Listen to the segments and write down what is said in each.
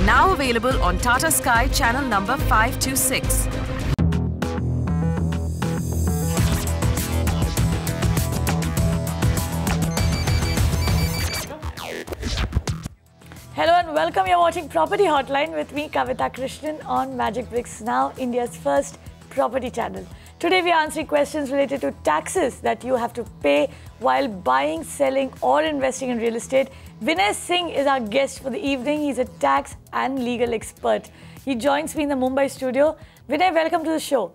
Now available on Tata Sky channel number 526. Hello and welcome. You're watching Property Hotline with me, Kavita Krishnan, on Magicbricks Now, India's first property channel. Today we are answering questions related to taxes that you have to pay while buying, selling or investing in real estate. Vinay Singh is our guest for the evening. He's a tax and legal expert. He joins me in the Mumbai studio. Vinay, welcome to the show.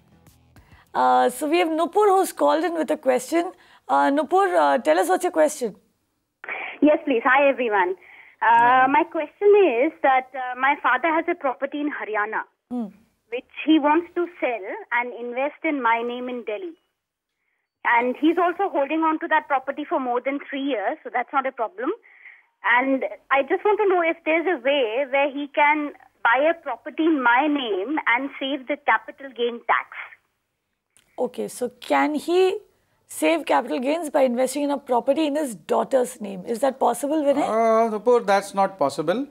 So we have Nupur who's called in with a question. Nupur, tell us what's your question. Yes, please. Hi, everyone. My question is that my father has a property in Haryana, which he wants to sell and invest in my name in Delhi. And he's also holding on to that property for more than 3 years, so that's not a problem. And I just want to know if there's a way where he can buy a property in my name and save the capital gain tax. Okay, so can he save capital gains by investing in a property in his daughter's name? Is that possible, Vinay? Nupur, that's not possible.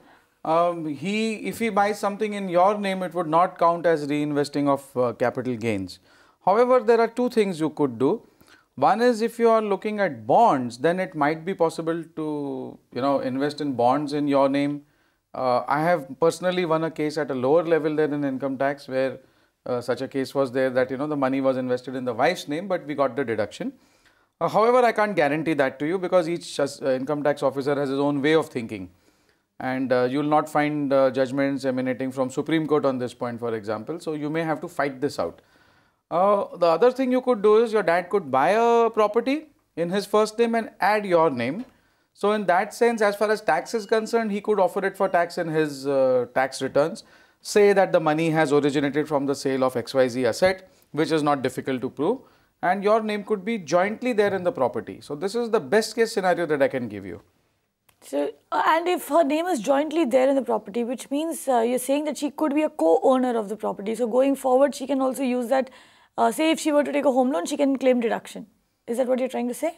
If he buys something in your name, it would not count as reinvesting of capital gains. However, there are two things you could do. One is, if you are looking at bonds, then it might be possible to, invest in bonds in your name. I have personally won a case at a lower level there in income tax where such a case was there that, the money was invested in the wife's name, but we got the deduction. However, I can't guarantee that to you because each income tax officer has his own way of thinking. And you will not find judgments emanating from Supreme Court on this point, for example. So you may have to fight this out. The other thing you could do is your dad could buy a property in his first name and add your name. So in that sense, as far as tax is concerned, he could offer it for tax in his tax returns. Say that the money has originated from the sale of XYZ asset, which is not difficult to prove, and your name could be jointly there in the property. So this is the best case scenario that I can give you. So, and if her name is jointly there in the property, which means you're saying that she could be a co-owner of the property. So going forward, she can also use that. Say if she were to take a home loan, she can claim deduction. Is that what you're trying to say?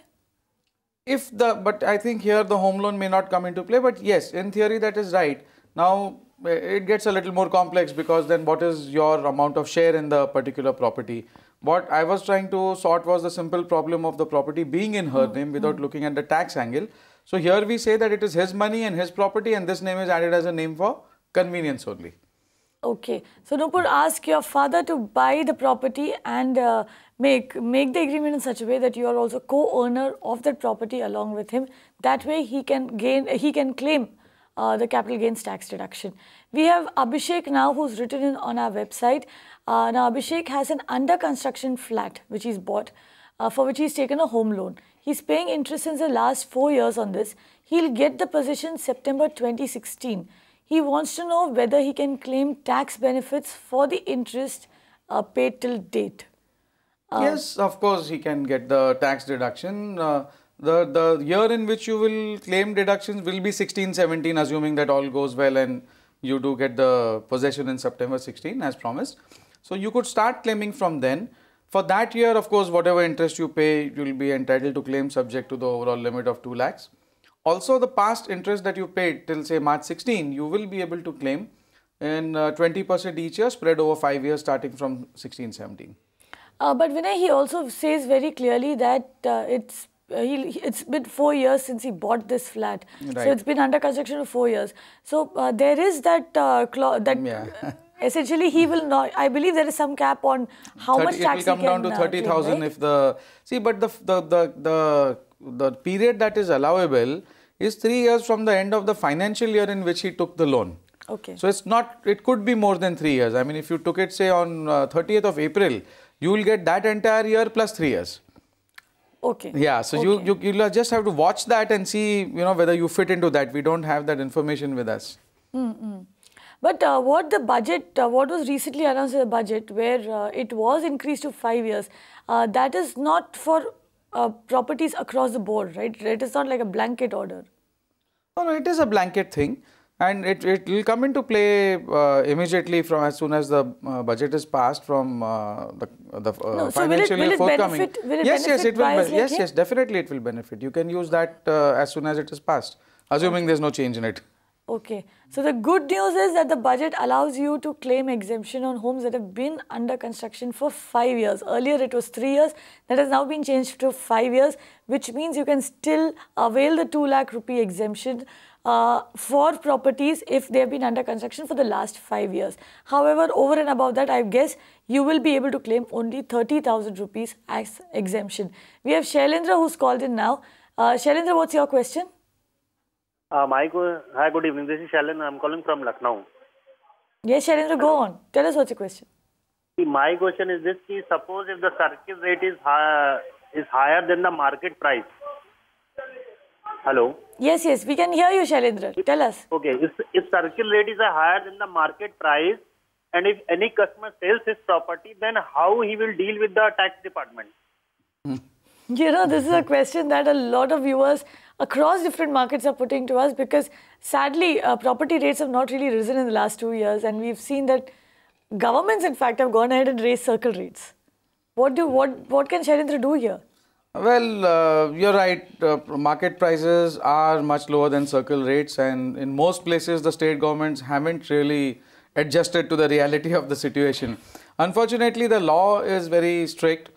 But I think here the home loan may not come into play. But yes, in theory that is right. Now it gets a little more complex because then what is your amount of share in the particular property? What I was trying to sort was the simple problem of the property being in her name without looking at the tax angle. So here we say that it is his money and his property, and this name is added as a name for convenience only. Okay. So Nupur, ask your father to buy the property and make the agreement in such a way that you are also co-owner of that property along with him. That way he can claim the capital gains tax deduction. We have Abhishek now, who's written in on our website. Now Abhishek has an under construction flat which he's bought, for which he's taken a home loan. He's paying interest since the last 4 years on this. He'll get the possession September 2016. He wants to know whether he can claim tax benefits for the interest paid till date. Yes, of course he can get the tax deduction. The year in which you will claim deductions will be 16-17, assuming that all goes well and you do get the possession in September 16 as promised. So you could start claiming from then. For that year, of course, whatever interest you pay, you will be entitled to claim subject to the overall limit of 2 lakhs. Also, the past interest that you paid till say March 16, you will be able to claim in 20% each year spread over 5 years starting from 16-17. But Vinay, he also says very clearly that it's been 4 years since he bought this flat. Right. So it's been under construction for 4 years. So there is that clause that essentially he will not. I believe there is some cap on how much tax he can. It will come down to 30,000 if the but the period that is allowable is 3 years from the end of the financial year in which he took the loan. Okay. So it's not. It could be more than 3 years. I mean, if you took it say on 30th of April, you will get that entire year plus 3 years. Okay. Yeah. So okay. You just have to watch that and see whether you fit into that. We don't have that information with us. But what was recently announced in the budget, where it was increased to 5 years, that is not for properties across the board, right? It is not like a blanket order. No, it is a blanket thing. And it will come into play immediately from as soon as the budget is passed from the financial year forthcoming. Yes, definitely it will benefit. You can use that as soon as it is passed, assuming there's no change in it. Okay. So the good news is that the budget allows you to claim exemption on homes that have been under construction for 5 years. Earlier it was 3 years. That has now been changed to 5 years, which means you can still avail the 2 lakh rupee exemption for properties if they have been under construction for the last 5 years. However, over and above that, I guess you will be able to claim only 30,000 rupees as exemption. We have Shailendra who's called in now. Shailendra, what's your question? Hi, good evening. This is Shalan. I'm calling from Lucknow. Yes, Shailendra, go on. Tell us what's your question. My question is this: suppose if the circle rate is higher than the market price. Hello. Yes, we can hear you, Shailendra. Tell us. Okay. If circle rate is higher than the market price, and if any customer sells his property, then how he will deal with the tax department? You know, this is a question that a lot of viewers across different markets are putting to us because sadly, property rates have not really risen in the last 2 years, and we've seen that governments, in fact, have gone ahead and raised circle rates. What can Shailendra do here? Well, you're right. Market prices are much lower than circle rates, and in most places, the state governments haven't really adjusted to the reality of the situation. Unfortunately, the law is very strict.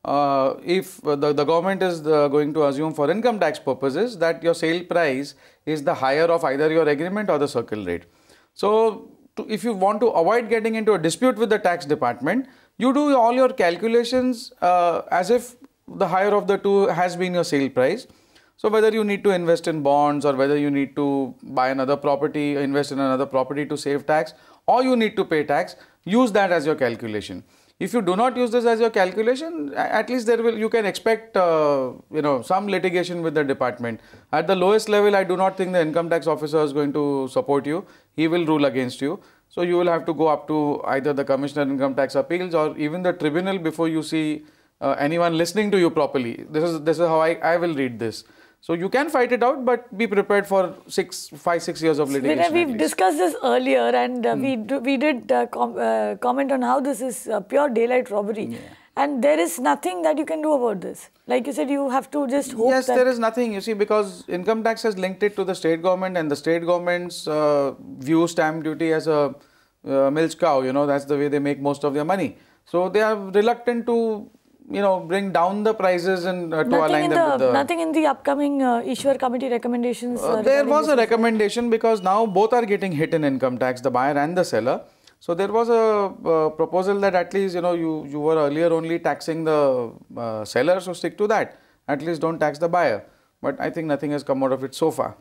If the government is going to assume for income tax purposes that your sale price is the higher of either your agreement or the circle rate. So, if you want to avoid getting into a dispute with the tax department, you do all your calculations as if the higher of the two has been your sale price. So, whether you need to invest in bonds or whether you need to buy another property, invest in another property to save tax, or you need to pay tax, use that as your calculation. If you do not use this as your calculation, at least you can expect some litigation with the department. At the lowest level, I do not think the income tax officer is going to support you. He will rule against you. So you will have to go up to either the Commissioner Income Tax Appeals or even the tribunal before you see anyone listening to you properly. This is how I will read this. So you can fight it out, but be prepared for 5-6 years of litigation. Vinay, we've discussed this earlier, and we did comment on how this is pure daylight robbery. Yeah. And there is nothing that you can do about this. Like you said, you have to just hope. Yes, there is nothing. You see, because income tax has linked it to the state government, and the state governments view stamp duty as a milk cow. You know, that's the way they make most of their money. So they are reluctant to bring down the prices and to align them with the... Nothing in the upcoming Issuer Committee recommendations? There was a recommendation because now both are getting hit in income tax, the buyer and the seller. So there was a proposal that at least, you were earlier only taxing the seller, so stick to that. At least don't tax the buyer. But I think nothing has come out of it so far.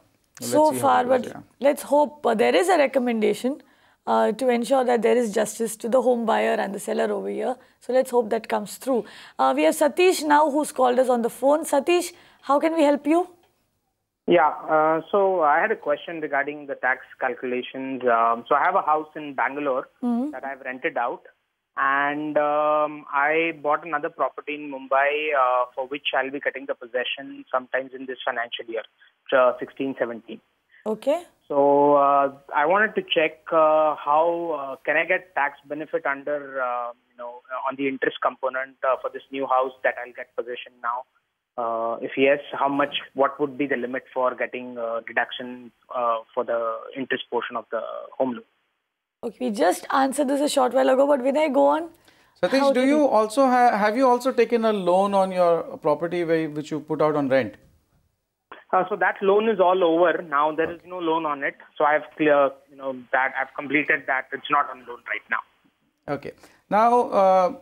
Let's hope there is a recommendation to ensure that there is justice to the home buyer and the seller over here. So let's hope that comes through. We have Satish now who's called us on the phone. Satish, how can we help you? Yeah, so I had a question regarding the tax calculations. So I have a house in Bangalore that I've rented out, and I bought another property in Mumbai for which I'll be getting the possession sometimes in this financial year, 16-17. Okay. So I wanted to check how can I get tax benefit under, on the interest component for this new house that I'll get possession now. If yes, how much, what would be the limit for getting deduction for the interest portion of the home loan? Okay, we just answered this a short while ago, but Vinay, go on. Satish, do you also have you also taken a loan on your property which you put out on rent? So that loan is all over. Now there is no loan on it. So I've that I've completed that. It's not on loan right now. Okay. Now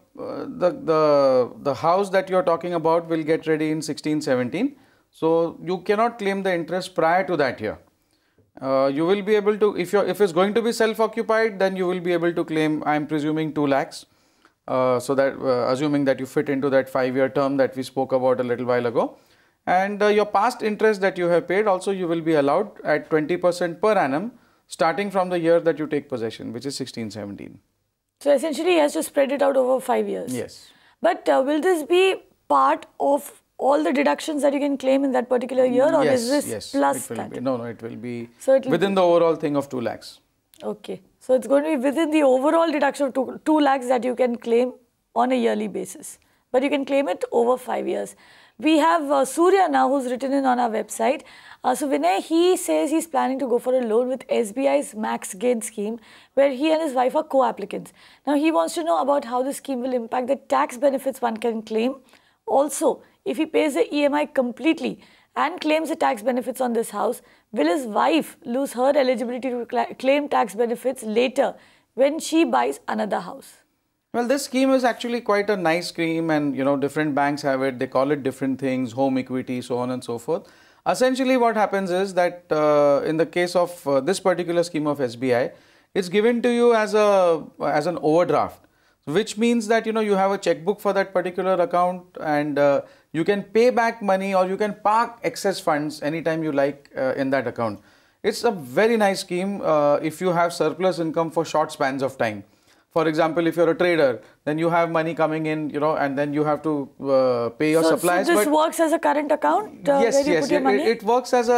the house that you're talking about will get ready in 16-17. So you cannot claim the interest prior to that year. You will be able to, if it's going to be self-occupied, then you will be able to claim, I'm presuming 2 lakhs. So that assuming that you fit into that 5-year term that we spoke about a little while ago. And your past interest that you have paid also you will be allowed at 20% per annum starting from the year that you take possession, which is 16-17. So essentially he has to spread it out over 5 years. Yes. But will this be part of all the deductions that you can claim in that particular year, or is this plus that? No, it will be within the overall thing of 2 lakhs. Okay. So it's going to be within the overall deduction of 2 lakhs that you can claim on a yearly basis. But you can claim it over 5 years. We have Surya now, who's written in on our website. So Vinay, he says he's planning to go for a loan with SBI's Max Gain scheme, where he and his wife are co-applicants. Now he wants to know about how the scheme will impact the tax benefits one can claim. Also, if he pays the EMI completely and claims the tax benefits on this house, will his wife lose her eligibility to claim tax benefits later when she buys another house? Well, this scheme is actually quite a nice scheme, and different banks have it. They call it different things, home equity, so on and so forth. Essentially, what happens is that in the case of this particular scheme of SBI, it's given to you as an overdraft, which means that you have a checkbook for that particular account, and you can pay back money or you can park excess funds anytime you like in that account. It's a very nice scheme if you have surplus income for short spans of time. For example, if you're a trader, then you have money coming in, and then you have to pay your suppliers. So this works as a current account? Yes, where you yes. put your money? It works as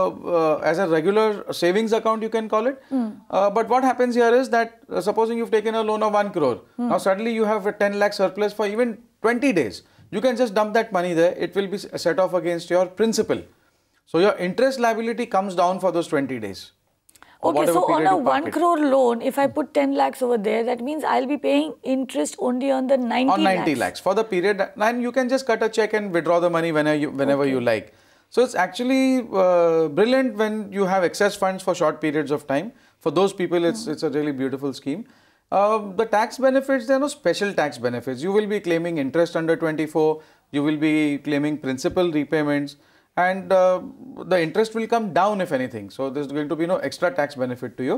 a regular savings account, you can call it. But what happens here is that supposing you've taken a loan of 1 crore. Now suddenly you have a 10 lakh surplus for even 20 days. You can just dump that money there. It will be set off against your principal. So your interest liability comes down for those 20 days. Okay, so on a 1 crore loan, if I put 10 lakhs over there, that means I'll be paying interest only on the 90 lakhs. On 90 lakhs for the period, and you can just cut a check and withdraw the money whenever you like. So it's actually brilliant when you have excess funds for short periods of time. For those people, it's a really beautiful scheme. The tax benefits, there are no special tax benefits. You will be claiming interest under 24, you will be claiming principal repayments, and the interest will come down if anything. So there's going to be no extra tax benefit to you.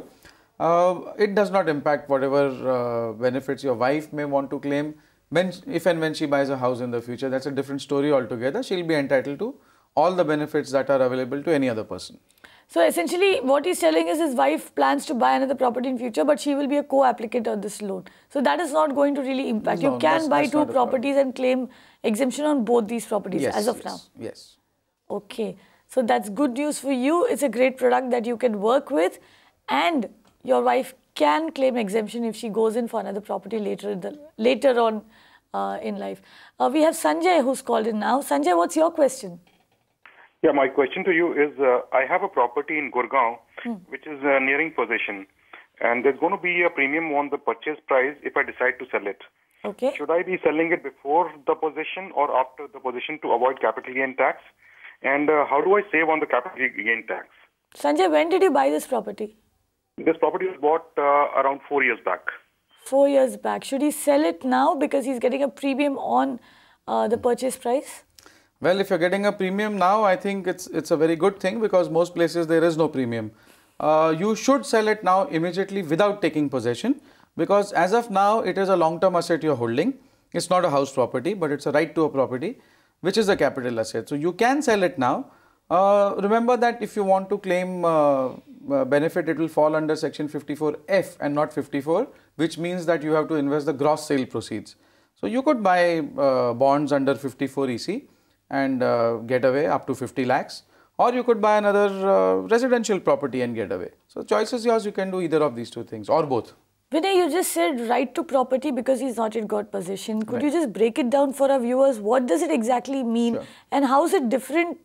It does not impact whatever benefits your wife may want to claim if and when she buys a house in the future. That's a different story altogether. She'll be entitled to all the benefits that are available to any other person. So essentially what he's telling is his wife plans to buy another property in future, but she will be a co-applicant on this loan. So that is not going to really impact. No, you can buy two properties and claim exemption on both these properties as of now. Yes. Okay, so that's good news for you. It's a great product that you can work with, and your wife can claim exemption if she goes in for another property later on in life. We have Sanjay who's called in now. Sanjay, what's your question? Yeah, my question to you is, I have a property in Gurgaon, which is nearing possession, and there's going to be a premium on the purchase price if I decide to sell it. Okay. Should I be selling it before the possession or after the possession to avoid capital gain tax? And how do I save on the capital gain tax? Sanjay, when did you buy this property? This property was bought around 4 years back. 4 years back. Should he sell it now because he's getting a premium on the purchase price? Well, if you're getting a premium now, I think it's a very good thing, because most places there is no premium. You should sell it now immediately without taking possession, because as of now it is a long-term asset you're holding. It's not a house property, but it's a right to a property, which is a capital asset. So you can sell it now. Remember that if you want to claim benefit, it will fall under section 54F and not 54, which means that you have to invest the gross sale proceeds. So you could buy bonds under 54 EC and get away up to 50 lakhs, or you could buy another residential property and get away. So choice is yours. You can do either of these two things or both. Vinay, you just said right to property because he's not yet got possession. Could you just break it down for our viewers? What does it exactly mean? Sure. And how is it different?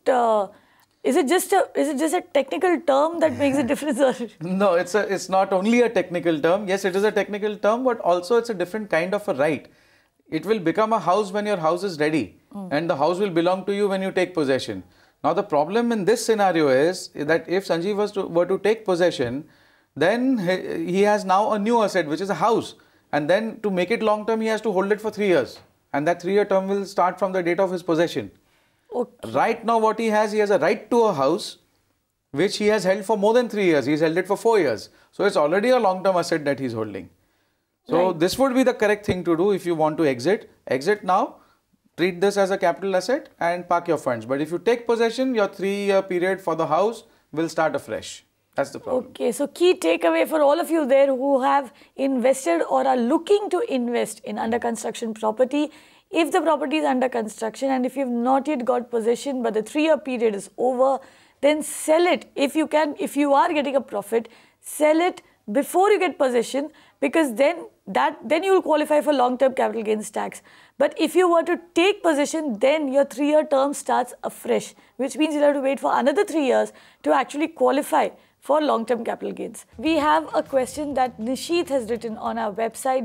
Is it just a technical term that makes a difference? No, it's not only a technical term. Yes, it is a technical term, but also it's a different kind of a right. It will become a house when your house is ready, and the house will belong to you when you take possession. Now the problem in this scenario is that if Sanjeev were to take possession, then he has now a new asset, which is a house, and then to make it long term he has to hold it for 3 years, and that 3-year term will start from the date of his possession. Okay. Right now what he has a right to a house which he has held for more than 3 years. He's held it for 4 years. So it's already a long term asset that he's holding. So this would be the correct thing to do if you want to exit. Exit now, treat this as a capital asset and park your funds. But if you take possession, your 3-year period for the house will start afresh. That's the problem. Okay, so key takeaway for all of you there who have invested or are looking to invest in under construction property. If the property is under construction and if you've not yet got possession but the 3-year period is over, then sell it. If you can, if you are getting a profit, sell it before you get possession, because then then you will qualify for long-term capital gains tax. But if you were to take possession, then your 3-year term starts afresh, which means you'll have to wait for another 3 years to actually qualify for long-term capital gains. We have a question that Nishit has written on our website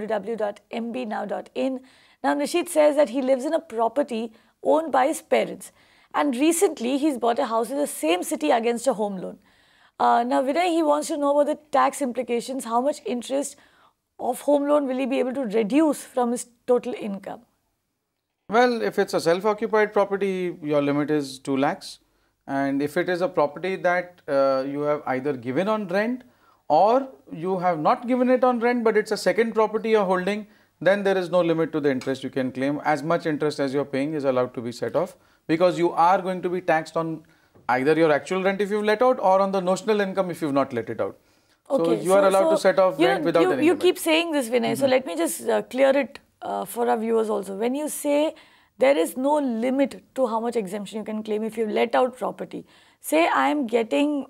www.mbnow.in. Now Nishit says that he lives in a property owned by his parents, and recently he's bought a house in the same city against a home loan. Now Vinay, he wants to know about the tax implications. How much interest of home loan will he be able to reduce from his total income? Well, if it's a self-occupied property, your limit is 2 lakhs. And if it is a property that you have either given on rent or you have not given it on rent, but it's a second property you're holding, then there is no limit to the interest you can claim. As much interest as you're paying is allowed to be set off, because you are going to be taxed on either your actual rent if you've let out or on the notional income if you've not let it out. Okay, so you are allowed to set off rent without any limit. You keep saying this, Vinay, so let me just clear it for our viewers also. When you say there is no limit to how much exemption you can claim if you let out property. Say I am getting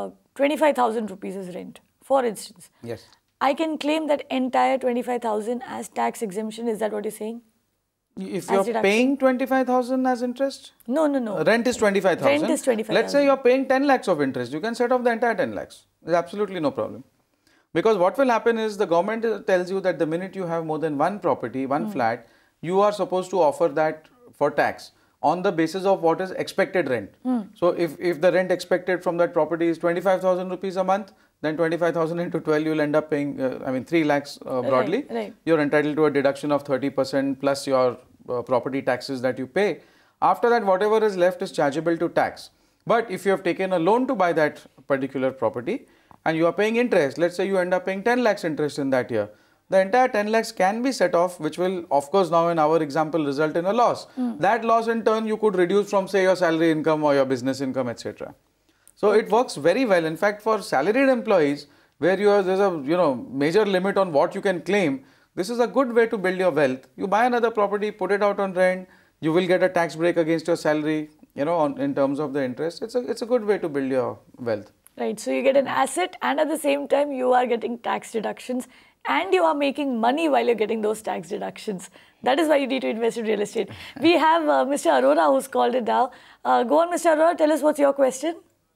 25,000 rupees as rent, for instance. Yes. I can claim that entire 25,000 as tax exemption. Is that what you're saying? If you're paying 25,000 as interest? No. Rent is 25,000. Rent is 25,000. Let's say you're paying 10 lakhs of interest. You can set off the entire 10 lakhs. There's absolutely no problem. Because what will happen is the government tells you that the minute you have more than one property, one flat, you are supposed to offer that for tax on the basis of what is expected rent. So if the rent expected from that property is 25,000 rupees a month, then 25,000 into 12 you'll end up paying, 3 lakhs broadly. Right. You're entitled to a deduction of 30% plus your property taxes that you pay. After that, whatever is left is chargeable to tax. But if you have taken a loan to buy that particular property and you are paying interest, let's say you end up paying 10 lakhs interest in that year, the entire 10 lakhs can be set off, which will of course now in our example result in a loss. That loss in turn you could reduce from say your salary income or your business income, etc. So it works very well. In fact, for salaried employees where there's a major limit on what you can claim, this is a good way to build your wealth. You buy another property, put it out on rent, you will get a tax break against your salary, in terms of the interest. It's a good way to build your wealth. Right, so you get an asset and at the same time you are getting tax deductions and you are making money while you're getting those tax deductions. That is why you need to invest in real estate. We have Mr. Arora who's called it now. Go on, Mr. Arora, tell us what's your question.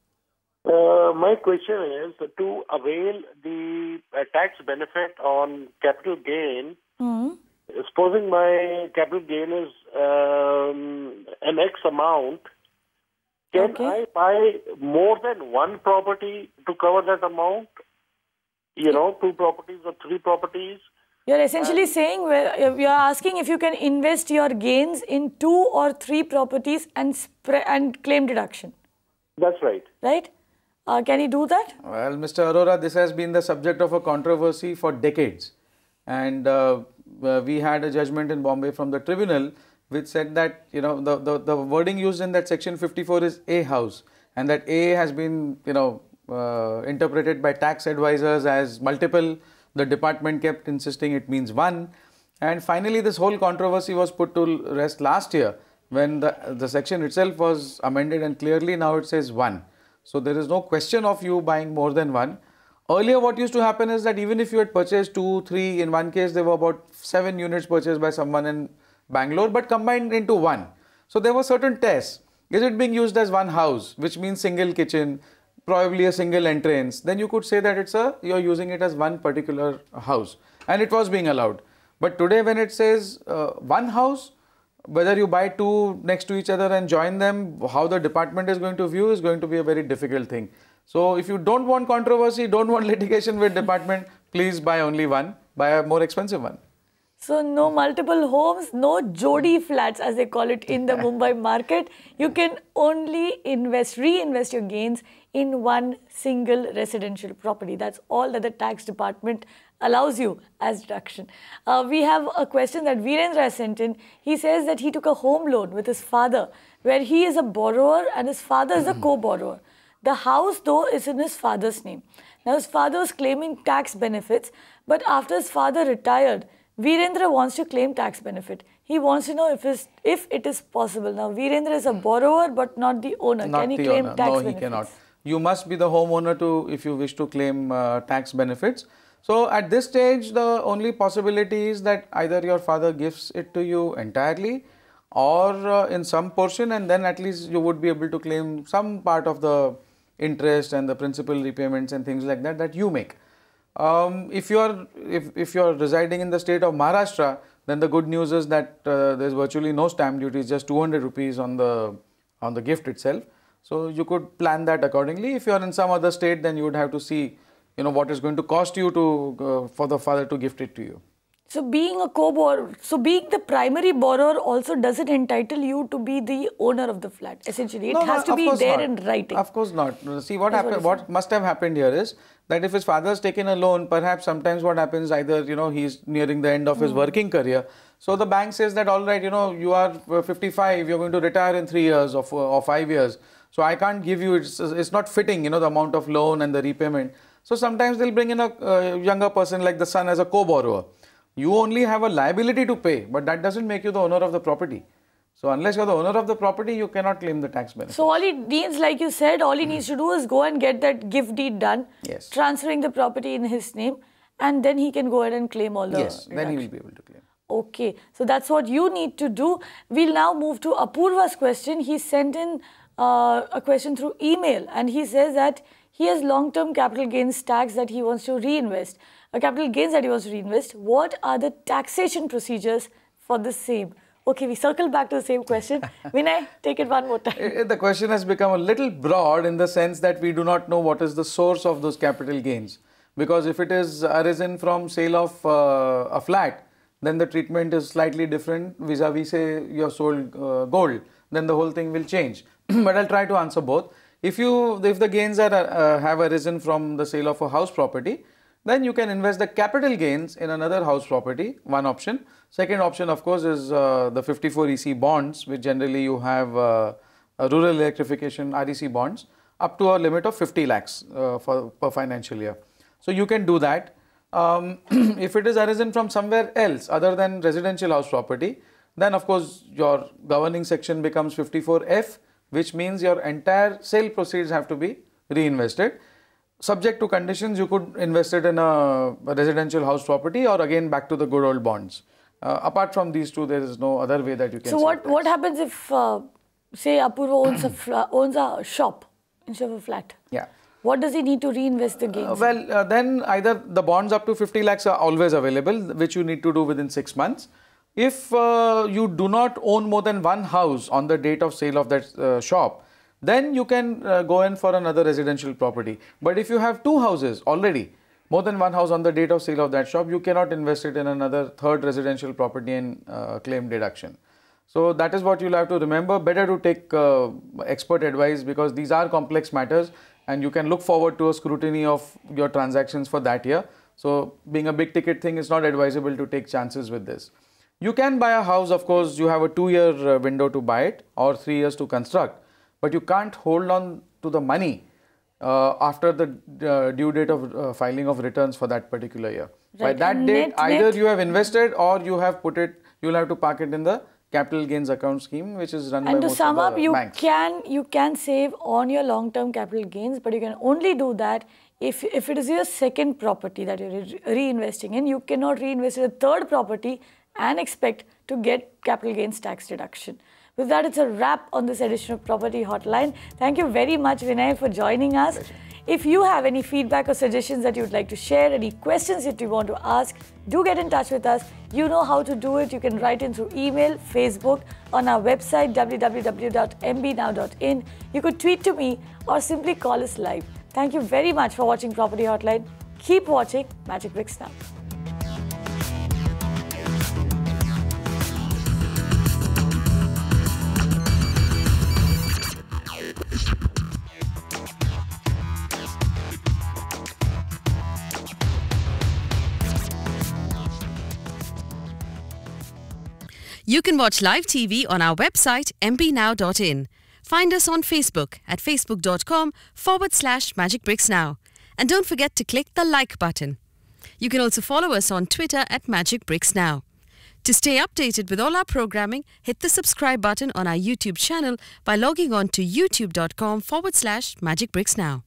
My question is to avail the tax benefit on capital gain. Supposing my capital gain is an X amount, can I buy more than one property to cover that amount? 2 properties or 3 properties? You're essentially saying, you're asking if you can invest your gains in 2 or 3 properties and claim deduction. That's right. Right? Can you do that? Well, Mr. Arora, this has been the subject of a controversy for decades. And we had a judgment in Bombay from the tribunal which said that, the wording used in that section 54 is a house. And that A has been, interpreted by tax advisors as multiple. The department kept insisting it means one. And finally, this whole controversy was put to rest last year when the section itself was amended and clearly now it says one. So there is no question of you buying more than one. Earlier what used to happen is that even if you had purchased 2, 3, in one case there were about 7 units purchased by someone in Bangalore but combined into one. So there were certain tests. Is it being used as one house, which means single kitchen, probably a single entrance? Then you could say that you're using it as one particular house and it was being allowed. But today when it says one house, whether you buy 2 next to each other and join them, how the department is going to view is going to be a very difficult thing. So if you don't want controversy, don't want litigation with department, please buy only one, buy a more expensive one. So no multiple homes, no Jodi flats as they call it in the Mumbai market. You can only reinvest your gains in one single residential property. That's all that the tax department allows you as deduction. We have a question that Virendra has sent in. He says that he took a home loan with his father where he is a borrower and his father is a co-borrower. The house though is in his father's name. Now his father was claiming tax benefits, but after his father retired, Virendra wants to claim tax benefit. He wants to know if it is possible. Now Virendra is a borrower but not the owner. Not Can he the claim owner. tax No, benefits? he cannot. You must be the homeowner if you wish to claim tax benefits. So at this stage, the only possibility is that either your father gives it to you entirely or in some portion, and then at least you would be able to claim some part of the interest and the principal repayments and things like that you make. If you are residing in the state of Maharashtra, then the good news is that there is virtually no stamp duty, it's just 200 rupees on the gift itself. So you could plan that accordingly. If you are in some other state, then you would have to see, what is going to cost you to for the father to gift it to you. So being a co-borrower, being the primary borrower also doesn't entitle you to be the owner of the flat. Essentially, it has to be there in writing. Of course not. See, what must have happened here is that if his father has taken a loan, perhaps sometimes what happens, either he's nearing the end of his working career. So the bank says that, all right, you are 55, you're going to retire in 3 years or 5 years. So I can't give you, it's not fitting, the amount of loan and the repayment. So sometimes they'll bring in a younger person like the son as a co-borrower. You only have a liability to pay, but that doesn't make you the owner of the property. So unless you're the owner of the property, you cannot claim the tax benefit. So all he needs, like you said, all he needs to do is go and get that gift deed done, yes, transferring the property in his name, and then he can go ahead and claim all the Yes, then he will be able to claim. Okay, so that's what you need to do. We'll now move to Apurva's question. He sent in a question through email, and he says that he has long-term capital gains tax that he wants to reinvest. Capital gains that he wants to reinvest. What are the taxation procedures for the same? Okay, we circle back to the same question. Vinay, take it one more time. The question has become a little broad in the sense that we do not know what is the source of those capital gains. Because if it is arisen from sale of a flat, then the treatment is slightly different vis-a-vis, say, you have sold gold. Then the whole thing will change. But I'll try to answer both. If the gains have arisen from the sale of a house property, then you can invest the capital gains in another house property, one option. Second option, of course, is the 54 EC bonds, which generally you have rural electrification REC bonds up to a limit of 50 lakhs per financial year. So you can do that. If it is arisen from somewhere else other than residential house property, then of course your governing section becomes 54F, which means your entire sale proceeds have to be reinvested. Subject to conditions, you could invest it in a residential house property or again back to the good old bonds. Apart from these two, there is no other way that you can. So what happens if, say, Apurva owns a shop instead of a flat? Yeah. What does he need to reinvest the gains? Then either the bonds up to 50 lakhs are always available, which you need to do within 6 months. If you do not own more than one house on the date of sale of that shop, then you can go in for another residential property. But if you have 2 houses already, more than one house on the date of sale of that shop, you cannot invest it in another third residential property and claim deduction. So that is what you'll have to remember. Better to take expert advice because these are complex matters and you can look forward to a scrutiny of your transactions for that year. So being a big ticket thing, it's not advisable to take chances with this. You can buy a house, of course, you have a 2-year window to buy it or 3 years to construct. But you can't hold on to the money after the due date of filing of returns for that particular year. Right. By that date, either you have invested or you have put it, you'll have to park it in the capital gains account scheme, which is run by most of the banks. And to sum up, you can save on your long-term capital gains, but you can only do that if it is your second property that you're reinvesting in. You cannot reinvest in a third property and expect to get capital gains tax deduction. With that, it's a wrap on this edition of Property Hotline. Thank you very much, Vinay, for joining us. Pleasure. If you have any feedback or suggestions that you would like to share, any questions that you want to ask, do get in touch with us. You know how to do it. You can write in through email, Facebook, on our website, www.mbnow.in. You could tweet to me or simply call us live. Thank you very much for watching Property Hotline. Keep watching Magicbricks Now. You can watch live TV on our website mbnow.in. Find us on Facebook at facebook.com/Magicbricks Now. And don't forget to click the like button. You can also follow us on Twitter at Magicbricks Now. To stay updated with all our programming, hit the subscribe button on our YouTube channel by logging on to youtube.com/Magicbricks Now.